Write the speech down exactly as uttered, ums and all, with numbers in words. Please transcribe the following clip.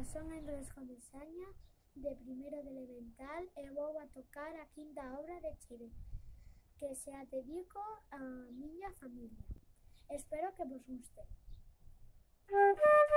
son Enresco de Saña, de primeiro de elemental, e vou a tocar a quinta obra de Chere, que se a dedico á miña familia. Espero que vos guste.